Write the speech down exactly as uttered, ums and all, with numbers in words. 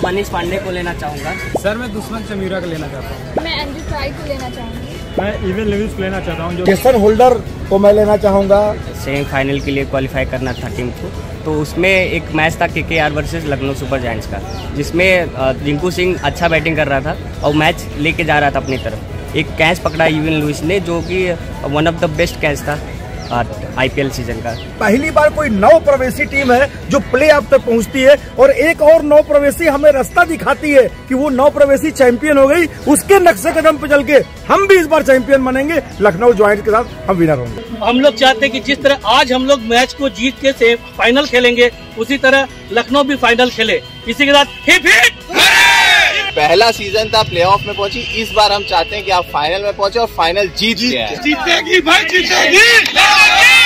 मनीष पांडे को लेना चाहूँगा। सर मैं दुश्मन चमीरा को लेना चाहता हूँ। मैं एंड्रू ट्राई को लेना चाहूँगी। मैं इवन लुइस को लेना चाहता हूँ। जेसन होल्डर को मैं लेना चाहूँगा। सेमीफाइनल के लिए क्वालिफाई करना था टीम को, तो उसमें एक मैच था KKR versus Lucknow super giants का, जिसमें रिंकू सिंह अच्छा बैटिंग कर रहा था और मैच लेके जा रहा था अपनी तरफ। एक कैच पकड़ा इवन लुइस ने, जो कि one of the best catch था आईपीएल सीजन का। पहली बार कोई नौ प्रवेशी टीम है जो प्ले ऑफ तक पहुंचती है, और एक और नौ प्रवेशी हमें रास्ता दिखाती है कि वो नौ प्रवेशी चैंपियन हो गई। उसके नक्शे कदम पे चल के हम भी इस बार चैंपियन बनेंगे। लखनऊ जॉइंट के साथ हम विनर होंगे। हम लोग चाहते हैं कि जिस तरह आज हम लोग मैच को जीत के से फाइनल खेलेंगे, उसी तरह लखनऊ भी फाइनल खेले। इसी के साथ हिप हिप। पहला सीजन था प्लेऑफ में पहुंची, इस बार हम चाहते हैं कि आप फाइनल में पहुंचे और फाइनल जीत गए। जीतेगी भाई, जीतेगी।